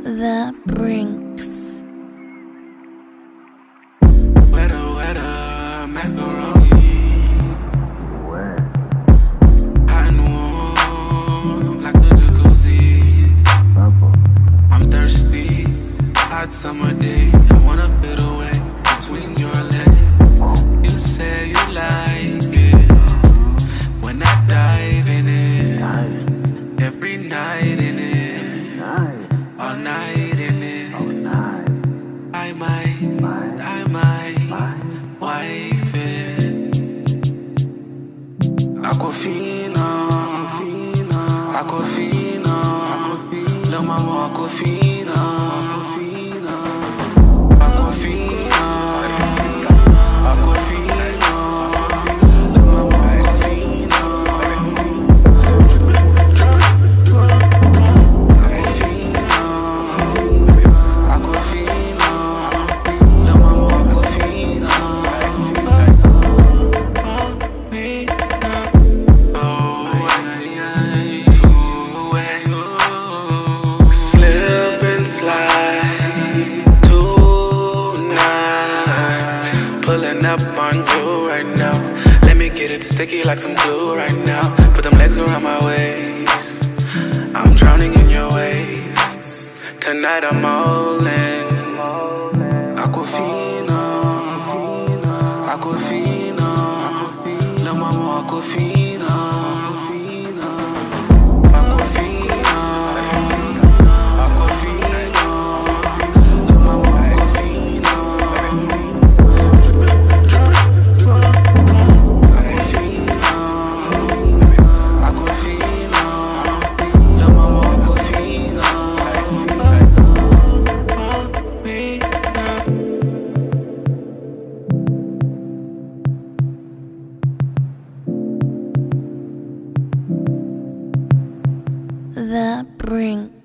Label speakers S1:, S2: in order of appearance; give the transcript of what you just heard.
S1: Thebrinkz.
S2: Wetter, macaroni. Hot and warm, like a jacuzzi. I'm thirsty, hot summer day. I wanna fit away between your legs. You say you like it when I dive in it, every night in it, all night in it. I might wife it. Aquafina, Aquafina, lil' mama Aquafina, Aquafina, Aquafina, lil' mama Aquafina, Aquafina, Aquafina, lil' mama Aquafina. Slip and slide tonight, pulling up on you right now. Let me get it sticky like some glue right now. Put them legs around my waist, I'm drowning in your waves. Tonight I'm all in. Aquafina, Aquafina, lil' mama Aquafina, Aquafina, Aquafina, lil' mama Aquafina, Aquafina, Aquafina, lil' mama Aquafina.
S1: Thebrinkz.